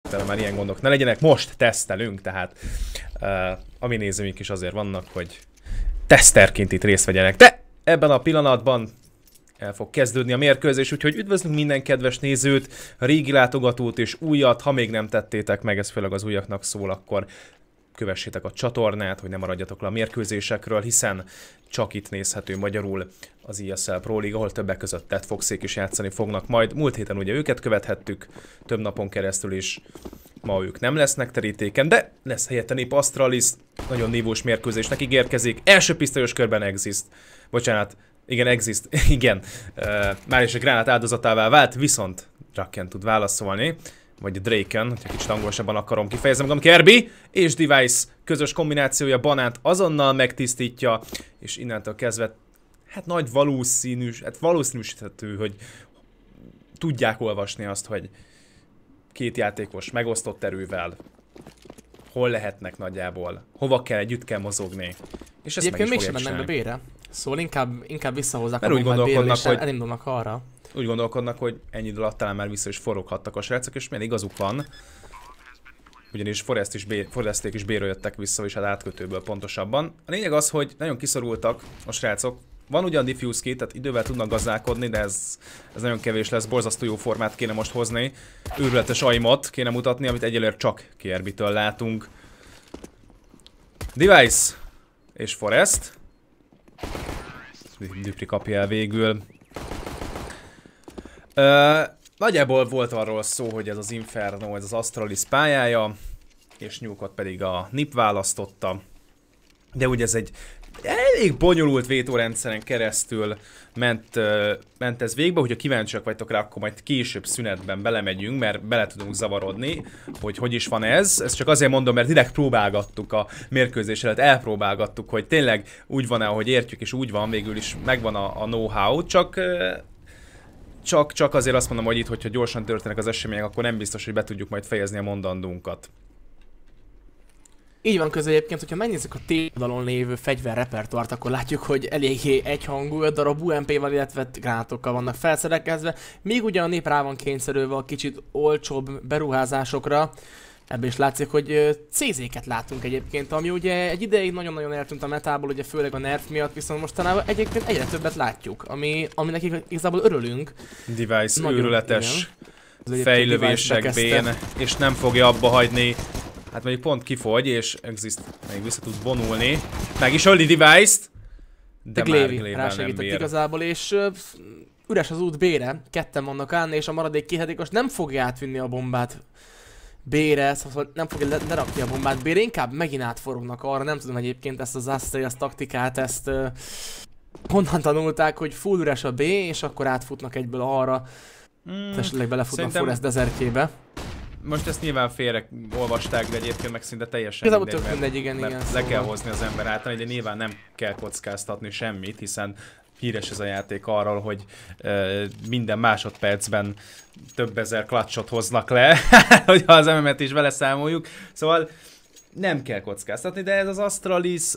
utána már ilyen gondok ne legyenek. Most tesztelünk, tehát a mi nézőink is azért vannak, hogy teszterként itt részt vegyenek. De ebben a pillanatban el fog kezdődni a mérkőzés, úgyhogy üdvözlünk minden kedves nézőt, régi látogatót és újat. Ha még nem tettétek meg, ez főleg az újaknak szól, akkor kövessétek a csatornát, hogy ne maradjatok le a mérkőzésekről, hiszen csak itt nézhető magyarul az ESL Pro League, ahol többek között Ted Foxék is játszani fognak majd. Múlt héten ugye őket követhettük több napon keresztül is, ma ők nem lesznek terítéken, de lesz helyette Nip Astralis, nagyon nívós mérkőzésnek ígérkezik. Első pisztolyos körben Exist, bocsánat, igen, Exist, igen, már is a gránát áldozatává vált, viszont Draken tud válaszolni, vagy Draken, hogyha kicsit angolosabban akarom kifejezni magam, Kirby és Device közös kombinációja Banánt azonnal megtisztítja, és innentől kezdve, hát nagy valószínűsíthető, hogy tudják olvasni azt, hogy két játékos megosztott erővel hol lehetnek nagyjából, hova kell, együtt kell mozogni. És ezt egyébként meg is mégsem mennek be B-re, szóval inkább visszahozzák mert a bombát B-re, és elindulnak arra. Úgy gondolkodnak, hogy ennyi idő alatt talán már vissza is foroghattak a srácok, és milyen igazuk van. Ugyanis Foresték is B-ről jöttek vissza, és hát átkötőből pontosabban. A lényeg az, hogy nagyon kiszorultak a srácok. Van ugyan diffuse kit, tehát idővel tudnak gazdálkodni, de ez nagyon kevés lesz. Borzasztó jó formát kéne most hozni. Őrületes aimot kéne mutatni, amit egyelőre csak Kirby-től látunk. Device és Forest. Dupri kapja el végül. Nagyjából volt arról szó, hogy ez az Inferno, ez az Astralis pályája, és Nyúkot pedig a NiP választotta. De ugye ez egy elég bonyolult vétórendszeren keresztül ment ez végbe, hogyha kíváncsiak vagytok rá, akkor majd később szünetben belemegyünk, mert bele tudunk zavarodni, hogy is van ez. Ezt csak azért mondom, mert direkt próbálgattuk a mérkőzés előtt, elpróbálgattuk, hogy tényleg úgy van-e, ahogy értjük, és úgy van, végül is megvan a know-how, csak azért azt mondom, hogy itt, hogyha gyorsan történnek az események, akkor nem biztos, hogy be tudjuk majd fejezni a mondandónkat. Így van közben egyébként, hogyha megnézzük a T-oldalon lévő fegyverrepertoárt, akkor látjuk, hogy eléggé egyhangú, 5 darab UMP-val, illetve gránátokkal vannak felszerelkezve, míg ugyan a NiP rá van kényszerülve a kicsit olcsóbb beruházásokra. Ebből is látszik, hogy CZ-ket látunk egyébként, ami ugye egy ideig nagyon-nagyon eltűnt a metából, ugye főleg a nerf miatt, viszont mostanában egyébként egyre többet látjuk, aminek igazából örülünk. Device őrületes fejlövések B-n, és nem fogja abba hagyni. Hát mondjuk pont kifogy, és Exist még vissza tud vonulni. Meg is öli Device-t, de már Glével rásegített igazából, és üres az út B-re, ketten vannak állni, és a maradék kéthetékos nem fogja átvinni a bombát B-re, szóval nem fogja lerakni a bombát B-re, inkább megint átforognak arra, nem tudom egyébként ezt az Astralis taktikát, ezt honnan tanulták, hogy full üres a B, és akkor átfutnak egyből arra, esetleg belefutnak Forest Desertjébe. Most ezt nyilván félre olvasták, de egyébként meg szinte teljesen mindegy, igen, le kell hozni az ember által, de nyilván nem kell kockáztatni semmit, hiszen híres ez a játék arról, hogy minden másodpercben több ezer clutchot hoznak le, hogyha az MM-et is beleszámoljuk. Szóval nem kell kockáztatni, de ez az Astralis,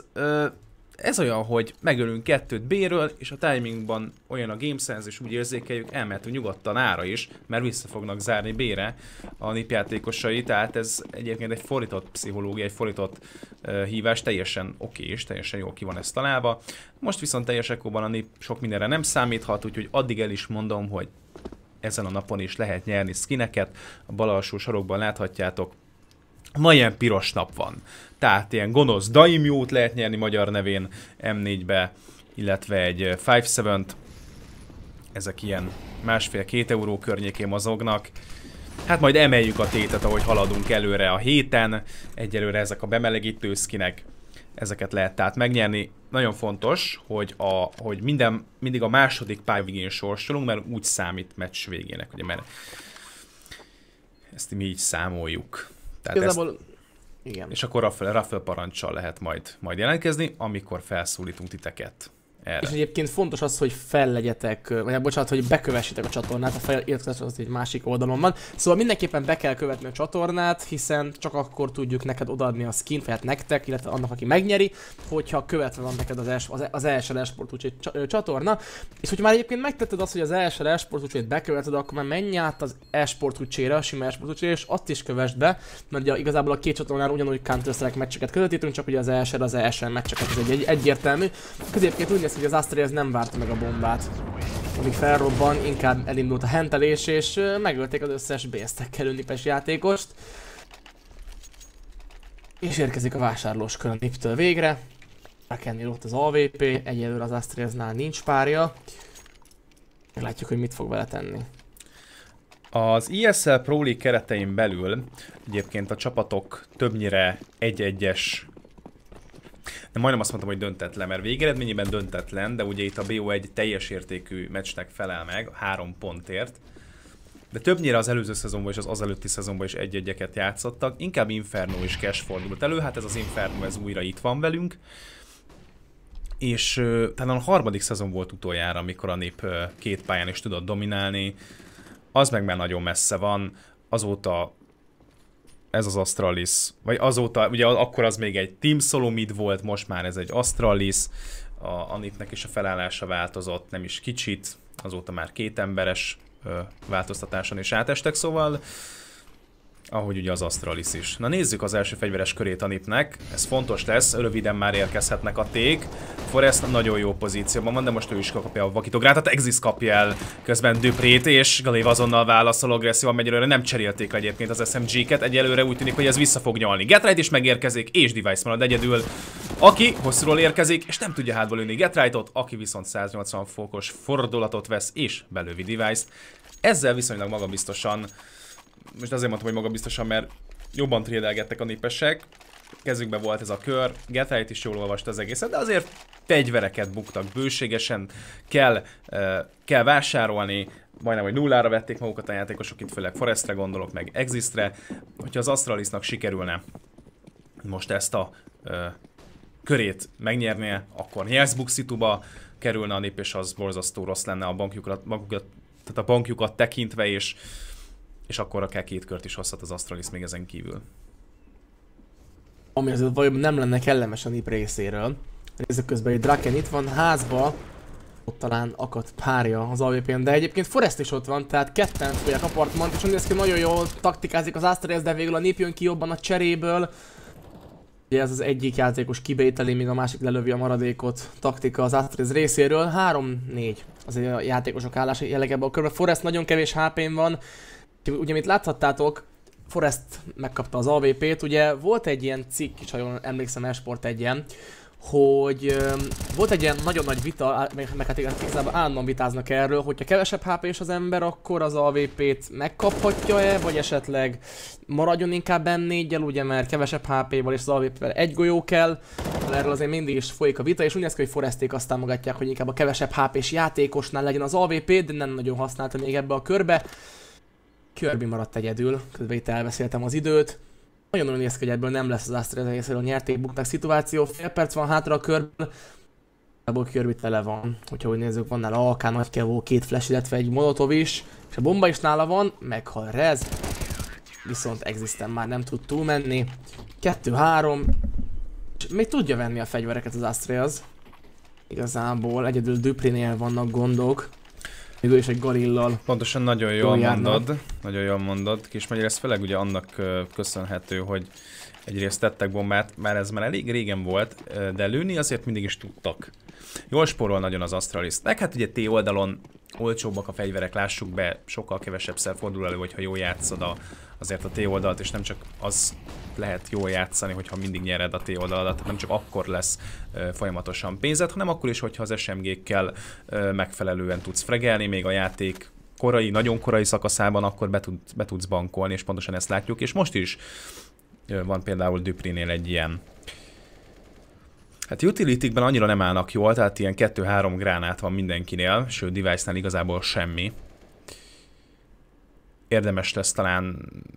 ez olyan, hogy megölünk kettőt B-ről, és a timingban olyan a gamesense, és úgy érzékeljük, elmehetünk nyugodtan A-ra is, mert vissza fognak zárni B-re a NiP játékosai, tehát ez egyébként egy fordított pszichológia, egy fordított hívás, teljesen oké, és teljesen jól ki van ezt találva. Most viszont teljes ekóban a NiP sok mindenre nem számíthat, úgyhogy addig el is mondom, hogy ezen a napon is lehet nyerni skineket, a bal alsó sarokban láthatjátok. Ma ilyen piros nap van, tehát ilyen gonosz Daimjót lehet nyerni magyar nevén M4-be, illetve egy 5-7-t, ezek ilyen 1,5-2 euró környékén mozognak. Hát majd emeljük a tétet, ahogy haladunk előre a héten, egyelőre ezek a bemelegítő skinek, ezeket lehet tehát megnyerni. Nagyon fontos, hogy mindig a második pály végén sorsolunk, mert úgy számít meccs végének, ugye, mert ezt mi így számoljuk. Igazából, igen. És akkor Raffle parancsal lehet majd jelentkezni, amikor felszólítunk titeket erre. És egyébként fontos az, hogy fellegyetek, vagy bocsánat, hogy bekövessétek a csatornát, a feliratkozás az egy másik oldalon van. Szóval mindenképpen be kell követni a csatornát, hiszen csak akkor tudjuk neked odaadni a skint, vagy hát nektek, illetve annak, aki megnyeri, hogyha követve van neked az ESL Esport úgyhogy csatorna. És hogyha már egyébként megtetted azt, hogy az ESL Esport úgyhogy beköveted, akkor már menj át az Esport úgycsére, a sima Esport úgycsére, és azt is kövesd be, mert ugye igazából a két csatornán ugyanúgy Counter-Strike meccseket közvetítünk, csak ugye az ESL meccseket, ez egy egyértelmű. Középként úgy néz, hogy az Astraeus nem várta meg a bombát, amíg felrobban, inkább elindult a hentelés, és megölték az összes BS-tekkel Unipes játékost. És érkezik a vásárlós kör a NiP-től végre. Rakennél ott az AWP, egyelőre az Astraeusnál nincs párja. Meglátjuk, hogy mit fog vele tenni. Az ESL Pro League keretein belül egyébként a csapatok többnyire egy-egyes, de majdnem azt mondtam, hogy döntetlen, mert végeredményében döntetlen, de ugye itt a BO1 teljes értékű meccsnek felel meg, 3 pontért. De többnyire az előző szezonban és az azelőtti szezonban is egy-egyeket játszottak, inkább Inferno és Cash fordult elő, hát ez az Inferno ez újra itt van velünk. És talán a harmadik szezon volt utoljára, amikor a NiP két pályán is tudott dominálni. Az meg már nagyon messze van, azóta ez az Astralis, vagy azóta, ugye akkor az még egy Team Solo mid volt, most már ez egy Astralis, a NiP-nek is a felállása változott, nem is kicsit, azóta már 2 emberes változtatáson is átestek, szóval ahogy ugye az Astralis is. Na nézzük az első fegyveres körét a NiP-nek, ez fontos lesz, röviden már érkezhetnek a ték. Forrest nagyon jó pozícióban van, de most ő is kapja a vakitográtat, Exis kapja el közben Duprét, és Galév azonnal válaszol agresszívan, egyelőre nem cserélték egyébként az SMG-ket, egyelőre úgy tűnik, hogy ez vissza fog nyalni. Getright is megérkezik, és Device marad egyedül, aki hosszúról érkezik, és nem tudja hátba lőni Getrightot, aki viszont 180 fokos fordulatot vesz, és belövi Device-t. Ezzel viszonylag magabiztosan, most azért mondtam, hogy magabiztosan, mert jobban trédelgettek a nipesek, kezükben volt ez a kör, Getright is jól olvasta az egészet, de azért fegyvereket buktak bőségesen, kell vásárolni, majdnem, hogy nullára vették magukat a játékosok, itt főleg Forestre gondolok, meg Existre. Hogyha az Astralisnak sikerülne most ezt a körét megnyernie, akkor Nyerszbuk szituba kerülne a NiP, és az borzasztó rossz lenne a bankjukat tekintve, és akkor akár 2 kört is hozhat az Astralis még ezen kívül. Ami azért valójában nem lenne kellemes a NiP részéről. Nézzük közben, hogy Draken itt van házba, ott talán akadt párja az AWP-n, de egyébként Forest is ott van, tehát ketten fogják apartmant, és úgy néz ki, nagyon jól taktikázik az Astralis, de végül a NiP jön ki jobban a cseréből. Ugye ez az egyik játékos kibételi, míg a másik lelövi a maradékot, taktika az Astralis részéről. 3-4 azért a játékosok állása jellegében a körben. Forest nagyon kevés HP-n van. Ugye, amit láthattátok, Forest megkapta az AWP-t, ugye volt egy ilyen cikk is, ha jól emlékszem, Esport egyen, hogy volt egy ilyen nagyon nagy vita, meg hát igazából állandóan vitáznak erről, hogyha kevesebb HP-s az ember, akkor az AWP-t megkaphatja-e, vagy esetleg maradjon inkább M4-jel, ugye, mert kevesebb HP-val és az AWP-vel 1 golyó kell, de erről azért mindig is folyik a vita, és úgy néz ki, hogy Foresték azt támogatják, hogy inkább a kevesebb HP-s játékosnál legyen az AWP, de nem nagyon használta még ebbe a körbe. Kirby maradt egyedül, közben itt elbeszéltem az időt. Nagyon néz ki, hogy ebből nem lesz az Astralis részéről nyerték-buknak szituáció. Fél perc van hátra a körből. Ebből Kirby tele van. Hogyha úgy nézzük, van nála AK, nagykevó, 2 flash, illetve egy molotov is. És a bomba is nála van, meghal Rez. Viszont Existen már nem tud túlmenni. 2-3. És még tudja venni a fegyvereket az Astralis. Igazából egyedül Duprinél vannak gondok. Még ő is egy gorillal. Pontosan, nagyon jól mondod. Nagyon jól mondod. Kismagyar, ez főleg ugye annak köszönhető, hogy egyrészt tettek bombát, már ez már elég régen volt, de lőni azért mindig is tudtak. Jól spórol nagyon az Astralis. Meg hát ugye T oldalon olcsóbbak a fegyverek, lássuk be, sokkal kevesebbszer fordul elő, hogyha jól játszod azért a T oldalt, és nem csak az lehet jól játszani, hogyha mindig nyered a T oldaladat, nem csak akkor lesz folyamatosan pénzed, hanem akkor is, hogyha az SMG-kkel megfelelően tudsz fregelni, még a játék korai, nagyon korai szakaszában, akkor be tudsz bankolni, és pontosan ezt látjuk, és most is van például Duprinél egy ilyen. Hát utility-ben annyira nem állnak jól, tehát ilyen 2-3 gránát van mindenkinél, sőt Device-nál igazából semmi. Érdemes lesz talán,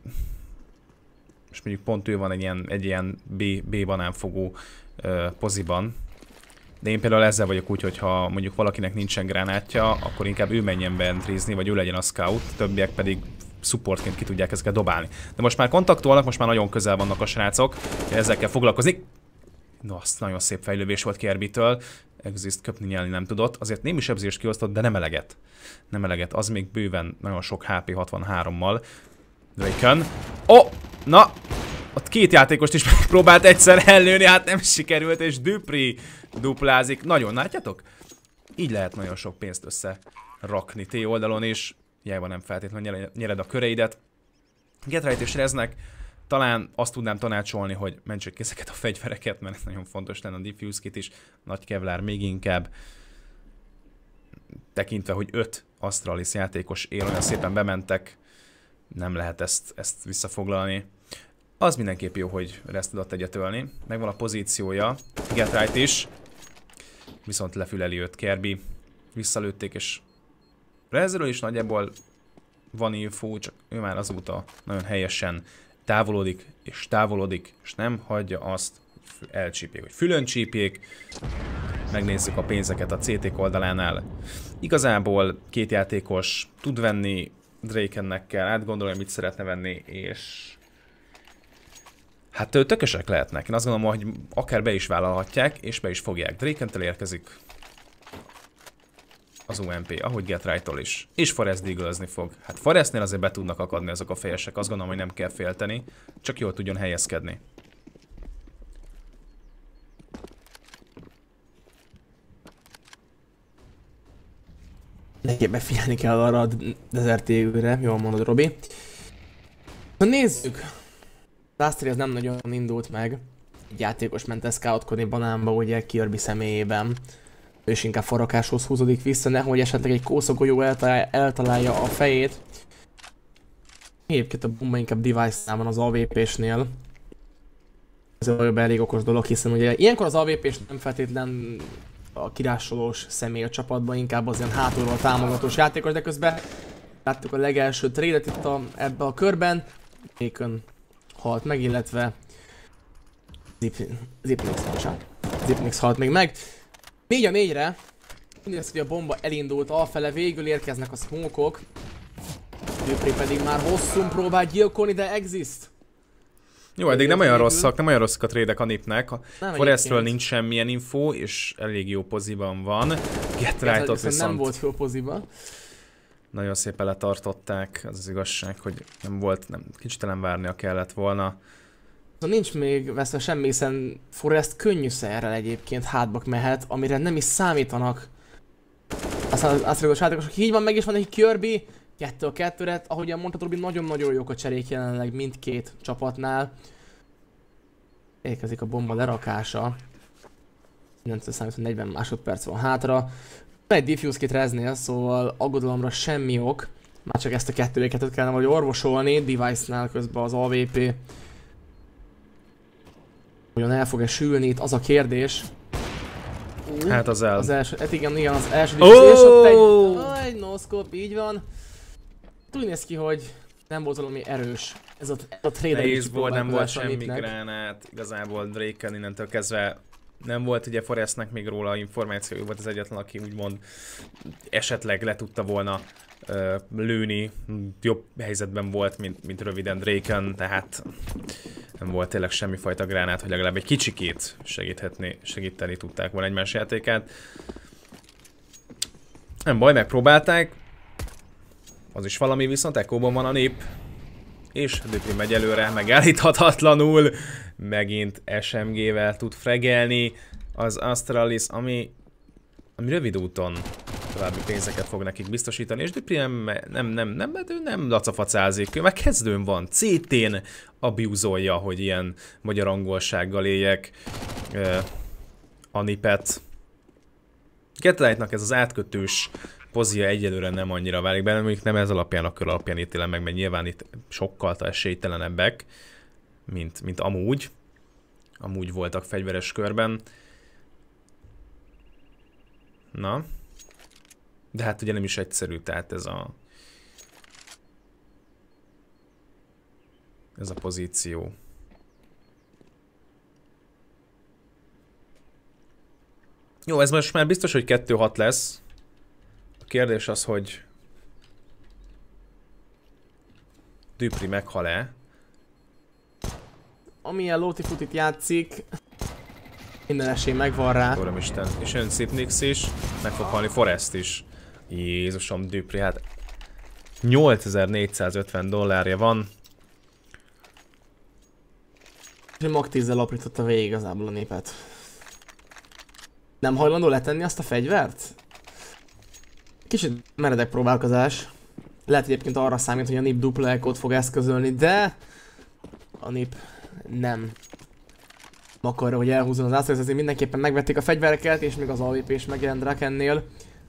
és mondjuk pont ő van egy ilyen B banánfogó poziban. De én például ezzel vagyok úgy, hogy ha mondjuk valakinek nincsen gránátja, akkor inkább ő menjen be entrizni, vagy ő legyen a scout, többiek pedig supportként ki tudják ezeket dobálni. De most már kontaktolnak, most már nagyon közel vannak a srácok, ezzel kell foglalkozni. No, azt nagyon szép fejlővés volt Kirby-től. Exist köpni nyelni nem tudott. Azért némi sebzést kiosztott, de nem eleget. Nem eleget. Az még bőven nagyon sok HP 63-mal. Draken. Oh! Na! Ott két játékost is megpróbált egyszer ellőni, hát nem sikerült, és Dupri duplázik. Nagyon látjátok? Így lehet nagyon sok pénzt összerakni T oldalon is. Hiába nem feltétlenül nyered a köreidet. Getright és Reznek talán azt tudnám tanácsolni, hogy mentsék ki ezeket a fegyvereket, mert ez nagyon fontos lenne, a Diffuse Kit is, nagy Kevlar még inkább. Tekintve, hogy 5 Astralis játékos él, olyan szépen bementek, nem lehet ezt visszafoglalni. Az mindenképp jó, hogy Rez tudott egyet ölni. Megvan a pozíciója, Getright is, viszont lefüleli őt Kirby. Visszalőtték, és Rezről is nagyjából van info, csak ő már azóta nagyon helyesen távolodik, és nem hagyja azt, hogy elcsípjék, hogy fülön csípjék. Megnézzük a pénzeket a CT oldalánál. Igazából két játékos tud venni, Drakennek kell átgondolni, mit szeretne venni, és hát tökösek lehetnek. Én azt gondolom, hogy akár be is vállalhatják, és be is fogják. Draken-tel érkezik az UMP, ahogy Getright-tól is. És Forest Deagle-özni fog. Hát Forestnél azért be tudnak akadni azok a fejesek, azt gondolom, hogy nem kell félteni, csak jól tudjon helyezkedni. Nekem befigyelni kell arra a Desert Eagle-re, jól mondod, Robi. Na nézzük! Lastri az nem nagyon indult meg. Egy játékos ment el scoutkodni banánba, ugye Kirby személyében. Ő is inkább farrakáshoz húzódik vissza, nehogy esetleg egy kószagolyó eltalálja a fejét. Egyébként a bomba inkább device-nál van az AWP-snél. Ez elég okos dolog, hiszen ugye ilyenkor az AWP-s nem feltétlen a kirásolós személy a csapatban, inkább az ilyen hátulról támogatós játékos, de közben láttuk a legelső trade-et itt ebbe a körben. Bacon halt meg, illetve Zipnix halt még meg. 4-4-re, mindez, hogy a bomba elindult alfele, végül érkeznek a smoke-ok. Dupri pedig már hosszún próbál gyilkolni, de Exist. Jó, eddig nem olyan rosszak a trédek a nipnek. Forestről nincs semmilyen info, és elég jó poziban van. Getrightot viszont nem volt jó poziban. Nagyon szépen letartották, az igazság, hogy nem volt, kicsit várnia kellett volna. Nincs még veszve semmi, hiszen Forest könnyűszerrel egyébként hátba mehet, amire nem is számítanak. Aztán az Astragos játékosok, így van, meg is van egy Kirby, 2-2-re, ahogyan mondtad Robi, nagyon-nagyon jók a cserék jelenleg mindkét csapatnál. Érkezik a bomba lerakása. 40 másodperc van hátra. Egy Diffuse Kit Reznél, szóval aggodalomra semmi ok. Már csak ezt a 2-2-et kellene valahogy orvosolni, Device-nál közben az AWP. Hogyan el fog-e sülni, itt az a kérdés. Hát az első, hát igen, az első Diffuse, és ott egy no-scope, így van. Úgy néz ki, hogy nem volt valami erős. Ez a trader nehéz volt, nem volt semmi gránát. Igazából Draken innentől kezdve nem volt ugye Forestnek még róla információ, ő volt az egyetlen, aki úgymond esetleg le tudta volna lőni. Jobb helyzetben volt, mint röviden Draken, tehát nem volt tényleg semmifajta gránát, hogy legalább egy kicsikét segíteni tudták volna egymás játékát. Nem baj, megpróbálták. Az is valami, viszont Echo-ban van a nép. És Dupri megy előre, megállíthatatlanul. Megint SMG-vel tud fregelni az Astralis, ami rövid úton további pénzeket fog nekik biztosítani, és Dupri nem lacafacázik, ő már kezdőn van, CT-n abuzolja, hogy ilyen magyar angolsággal éljek a nipet. Getright-nak ez az átkötős pozíja egyelőre nem annyira válik benne, mondjuk nem ez alapján, a kör alapján ítélem meg, mert nyilván itt sokkal esélytelenebbek, mint amúgy. Amúgy voltak fegyveres körben. Na. De hát ugye nem is egyszerű, tehát ez a pozíció. Jó, ez most már biztos, hogy 2-6 lesz. A kérdés az, hogy Dupri meghal-e? Amilyen Lótifutit játszik, minden esély megvan rá. Uramisten. És jön Szipnix is, meg fog halni Forrest is. Jézusom, Dupri, hát 8450 dollárja van. És Mag 10-zel aprította végig igazából a népet. Nem hajlandó letenni azt a fegyvert? Kicsit meredek próbálkozás. Lehet egyébként arra számít, hogy a NiP dupla ekót fog eszközölni, de a NiP nem akarja, hogy elhúzzon az Astralis, ezért mindenképpen megvették a fegyvereket, és még az AWP is megjelent Drakennél.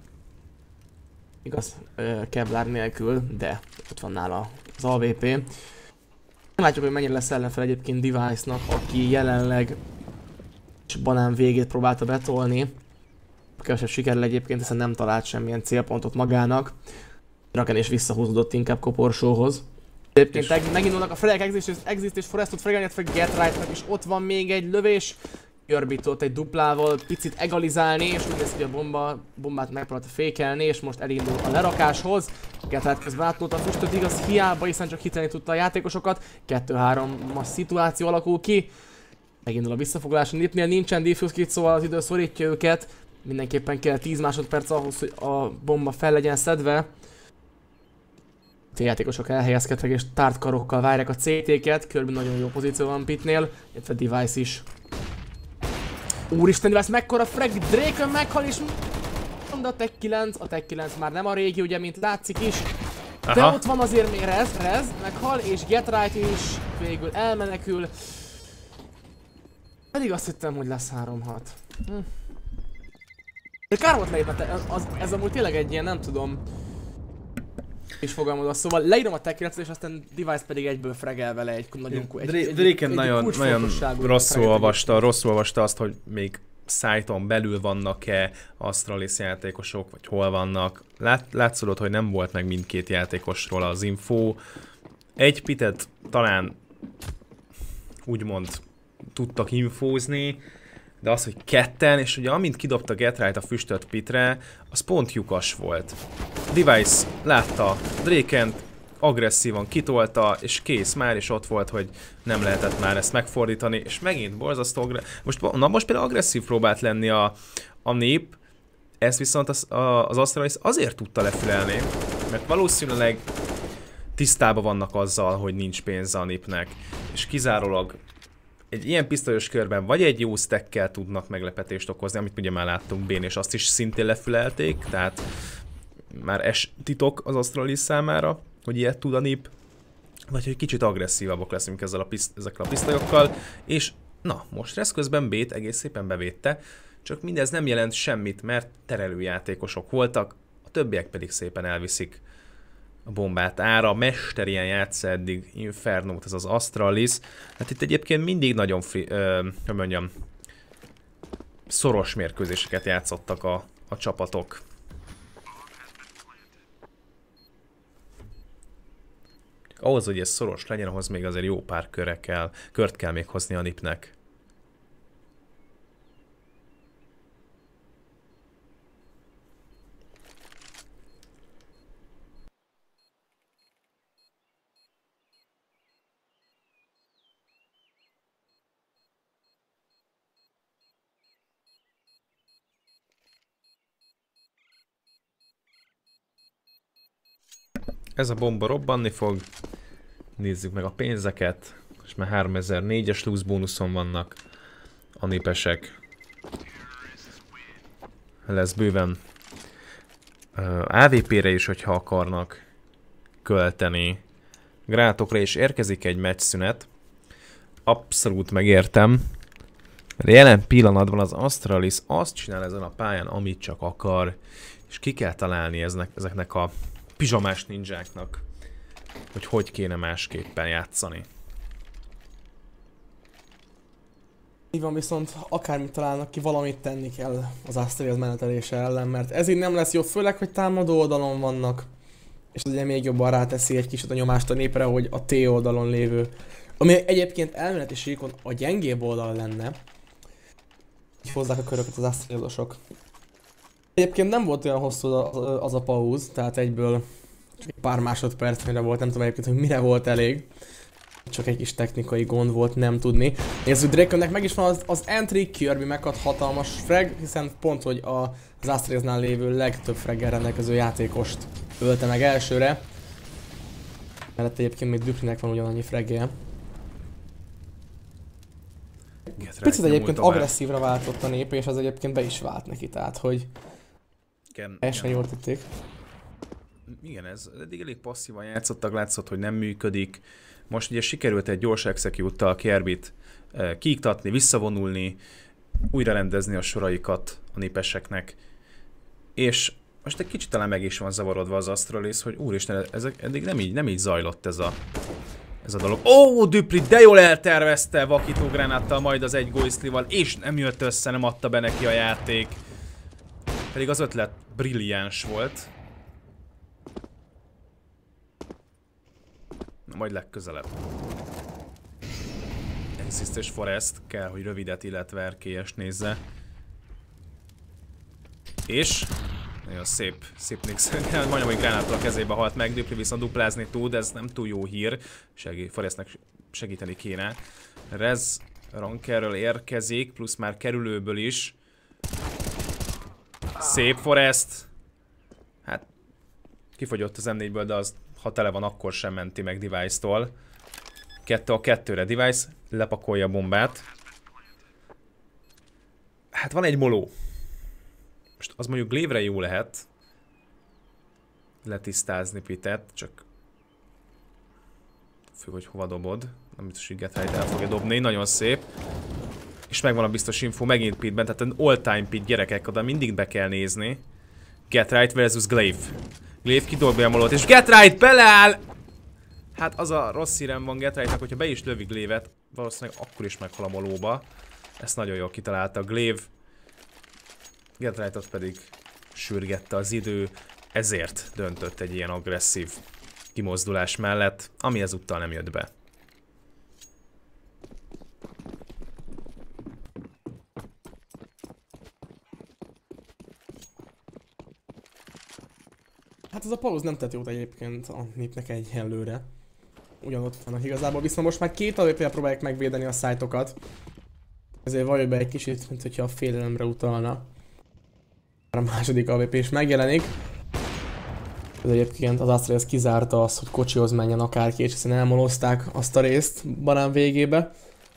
Igaz, Kevlar nélkül, de ott van nála az AWP. Látjuk, hogy mennyire lesz ellenfel egyébként Device-nak, aki jelenleg banán végét próbálta betolni. Kevesebb sikerrel egyébként, hiszen nem talált semmilyen célpontot magának. Draken is visszahúzódott inkább koporsóhoz. Egyébként megindulnak a Freyek Exist és Forestot Fregelnyet fel Getrite-nak, és ott van még egy lövés. Görbított egy duplával picit egalizálni, és úgy lesz, hogy a bombát megpróbálta fékelni, és most elindul a lerakáshoz. Getrite közben átolta a füstöt, igaz, hiába, hiszen csak hitelni tudta a játékosokat. 2-3-as szituáció alakul ki. Megindul a visszafoglalás a NiP-nél, nincsen defuse kit, szóval az idő szorítja őket. Mindenképpen kell 10 másodperc ahhoz, hogy a bomba fel legyen szedve. A játékosok elhelyezkedtek és tárt karokkal várják a CT-ket, körben nagyon jó pozíció van Pitnél, illetve Device is. Úristen, Device mekkora frag, Drake meghal és a Tech 9 már nem a régi, ugye, mint látszik is. De ott van azért még Rez meghal, és Getrite is végül elmenekül. Pedig azt hittem, hogy lesz 3-6. De kár volt leírni, ez amúgy tényleg egy ilyen, nem tudom, és fogalmazva, szóval leírom a Tech és aztán Device pedig egyből fregel vele egy nagyon Draken nagyon rosszul olvasta azt, hogy még szájton belül vannak-e Astralis játékosok, vagy hol vannak. Látszódott, hogy nem volt meg mindkét játékosról az info. Egy pitet talán úgymond tudtak infózni, de az, hogy ketten, és ugye amint kidobta Getrite a füstöt Pitre, az pont lyukas volt. Device látta Drakent, agresszívan kitolta, és kész már, és ott volt, hogy nem lehetett már ezt megfordítani, és megint borzasztó most például agresszív próbált lenni a NiP, ezt viszont az Astralis azért tudta lefülelni, mert valószínűleg tisztában vannak azzal, hogy nincs pénze a NiP-nek, és kizárólag egy ilyen pisztolyos körben vagy egy jó stackkel tudnak meglepetést okozni, amit ugye már láttunk Bén, és azt is szintén lefülelték, tehát már titok az Astralis számára, hogy ilyet tud a NiP, vagy hogy kicsit agresszívabbak leszünk ezekkel a pisztolyokkal, és na, most Rez közben B-t egész szépen bevédte, csak mindez nem jelent semmit, mert terelőjátékosok voltak, a többiek pedig szépen elviszik a bombát. Ára mesterien játsza eddig Infernót, ez az Astralis. Hát itt egyébként mindig nagyon hogy mondjam, szoros mérkőzéseket játszottak a csapatok. Ahhoz, hogy ez szoros legyen, ahhoz még azért jó pár kört kell még hozni a NiP-nek. Ez a bomba robbanni fog. Nézzük meg a pénzeket. És már 3004-es loose bónuszon vannak a nipesek. Lesz bőven AWP-re is, hogyha akarnak költeni. Gránatokra is érkezik egy meccszünet. Abszolút megértem. De jelen pillanatban az Astralis azt csinál ezen a pályán, amit csak akar. És ki kell találni ezeknek a pizsamás ninjáknak, hogy kéne másképpen játszani. Így van, viszont akármit találnak ki, valamit tenni kell az Astralis menetelése ellen, mert ez így nem lesz jó, főleg, hogy támadó oldalon vannak. És ugye még jobban ráteszi egy kicsit a nyomást a népre, hogy a T oldalon lévő, ami egyébként elméleti síkon a gyengébb oldal lenne. hozzák a köröket az Astraeosok. Egyébként nem volt olyan hosszú az a pauz, tehát egyből csak egy pár másodpercre volt, nem tudom egyébként, hogy mire volt elég. Csak egy kis technikai gond volt, nem tudni. Nézzük, Draconnek meg is van az entry, Kirby megad hatalmas frag, hiszen pont, hogy az Astraeosnál lévő legtöbb fraggel rendelkező játékost ölte meg elsőre. Mellett egyébként még Duprinek van ugyanannyi fragje. Picit egyébként agresszívra váltott a nép, és az egyébként be is vált neki, tehát hogy teljesen jól tették. Igen, ez eddig elég passzívan játszottak, látszott, hogy nem működik. Most ugye sikerült egy gyors execute-tal Kirbyt kiiktatni, visszavonulni, újra rendezni a soraikat a népeseknek. És most egy kicsit talán meg is van zavarodva az Astralis, hogy úristen, eddig nem így zajlott ez a dolog. Ó, Dupri, de jól eltervezte vakítógránáttal, majd az egy Ghostlyval, és nem jött össze, nem adta be neki a játék. Pedig az ötlet brilliáns volt. Na, majd legközelebb. Exist és Forest kell, hogy rövidet, illetve erkélyes nézze. És nagyon szép Nix. Majdnem, hogy gránáttal a kezébe halt meg, Dupri viszont duplázni tud, ez nem túl jó hír. Forestnek segíteni kéne. Rez rankerről érkezik, plusz már kerülőből is. Szép Forest. Hát kifogyott az M4-ből, de az, ha tele van, akkor sem menti meg Device-tól. 2-2-re Device lepakolja a bombát. Hát van egy moló. Most az mondjuk Glaive-re jó lehet letisztázni Pitet, csak függ, hogy hova dobod. Nem biztos, hogy Getright el fogja dobni, nagyon szép. És megvan a biztos info megint Pitben, tehát an all-time Pit gyerekek, oda mindig be kell nézni. Getright versus Glaive. Glaive kidobja a molót, és Getright beleáll! Hát az a rossz hírem van Getrightnak, hogyha be is lövi Glaive-et, valószínűleg akkor is meghal a molóba. Ezt nagyon jól kitalálta Glaive. Getrightot pedig sürgette az idő, ezért döntött egy ilyen agresszív kimozdulás mellett, ami ezúttal nem jött be. Hát ez a pauz nem tett jót egyébként a népnek egyenlőre. Ugyanott vannak igazából, viszont most már két AWP-vel próbálják megvédeni a szájtokat. Ezért valljuk be egy kicsit, mint hogyha a félelemre utalna. A második AWP is megjelenik. Ez egyébként az Astralis kizárta azt, hogy kocsihoz menjen akárki, és hiszen elmolozták azt a részt banán végébe.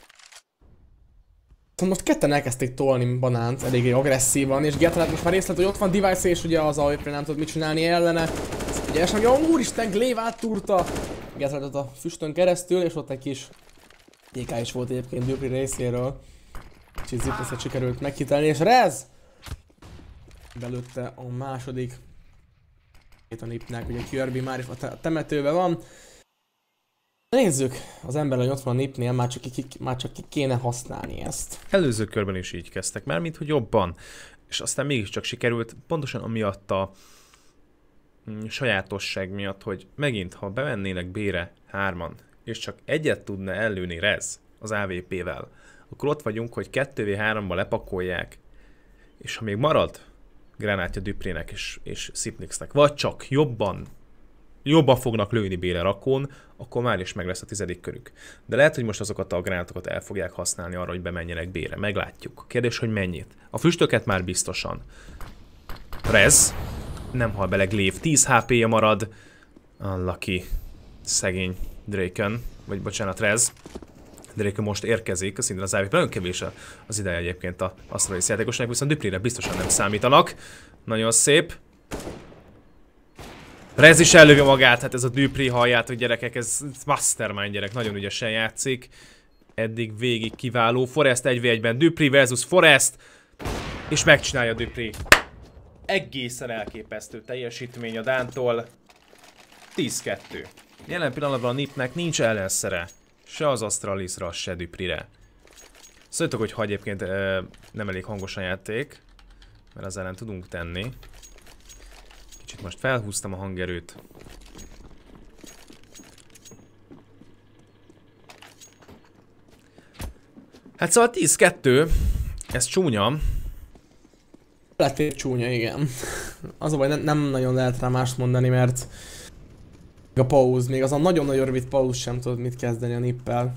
Most ketten elkezdték tolni banánt eléggé agresszívan, és Getright most már észlelt, hogy ott van Device, és ugye az AWP nem tud mit csinálni ellene. Ügyes, hogy úristen, Glaive áttúrta Getrightot a füstön keresztül, és ott egy kis JK is volt egyébként Dupri részéről. Kicsit Zippeszet sikerült meghitelni, és Rez! Belőtte a második a népnek, ugye Kirby már is a temetőben van. Nézzük, az ember, hogy ott van a népnél, már csak ki kéne használni ezt. Előző körben is így kezdtek, mármint hogy jobban. És aztán mégiscsak sikerült, pontosan amiatt a sajátosság miatt, hogy megint, ha bemennének B-re hárman, és csak egyet tudna ellőni Rez az AWP-vel, akkor ott vagyunk, hogy 2v3-ba lepakolják, és ha még marad gránátja Duprinek és Sipnixnek, vagy csak jobban fognak lőni B-re rakón, akkor már is meg lesz a 10. körük. De lehet, hogy most azokat a gránátokat el fogják használni arra, hogy bemenjenek B-re. Meglátjuk. Kérdés, hogy mennyit. A füstöket már biztosan. Rez. Nem hal bele, Glaive. 10 HP-ja marad. Lucky. Szegény Draken. Vagy bocsánat, Rez. Draken most érkezik, szintén az AWP. Nagyon kevés az ideje egyébként az Astralis játékosnak, viszont Duprire biztosan nem számítanak. Nagyon szép. Rez is ellövi magát, hát ez a Dupri, halljátok gyerekek, ez mastermind gyerek, nagyon ügyesen játszik. Eddig végig kiváló. Forest 1v1-ben, Dupri versus Forest. És megcsinálja Dupri. Egészen elképesztő teljesítmény a Dántól. 10-2. Jelen pillanatban a Nipnek nincs ellenszere. Se az Astralisra, se Duprire. Szóljatok, hogy ha egyébként nem elég hangos a játék, mert az ellen tudunk tenni. Kicsit most felhúztam a hangerőt. Hát szóval 10-2. Ez csúnya. Lettél csúnya, igen. Az a baj, nem nagyon lehet rá mást mondani, mert a pauz, még az a nagyon-nagyon rövid pauz sem tudod mit kezdeni a nippel.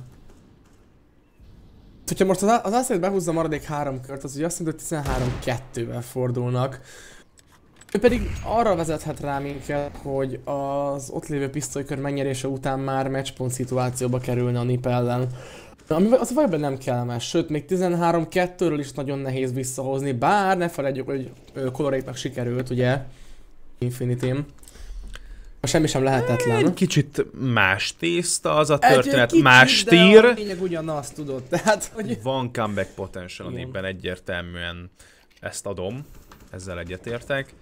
Hogyha most az azt behúzza a maradék 3 kört, az ugye azt mondja, hogy 13-2-vel fordulnak. Ő pedig arra vezethet rá minket, hogy az ott lévő pisztolykör megnyerése után már matchpont szituációba kerülne a nip ellen. Ami az valójában nem kellemes, sőt még 13-2-ről is nagyon nehéz visszahozni, bár ne felejtjük, hogy Coloradenak sikerült, ugye, Infinityn. Semmi sem lehetetlen. Egy kicsit más tészta az a történet, kicsit, más tír. De a lényeg ugyanaz, tudod, tehát hogy... Van comeback potential a nipben, egyértelműen ezt adom, ezzel egyetértek.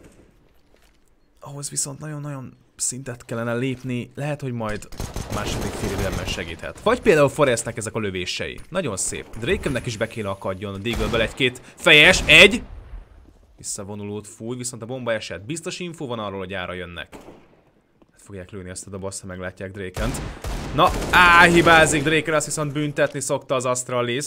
Ahhoz viszont nagyon-nagyon szintet kellene lépni, lehet, hogy majd a második fél időben segíthet. Vagy például Forestnek ezek a lövései. Nagyon szép. Drakennek is be kéne akadjon a Deagle-ből egy-két fejes, egy! Visszavonulót fúj, viszont a bomba esett. Biztos info van arról, hogy ára jönnek. Hát fogják lőni ezt a dobozt, ha meglátják Drakent. Na, hibázik Draken, azt viszont büntetni szokta az Astralis.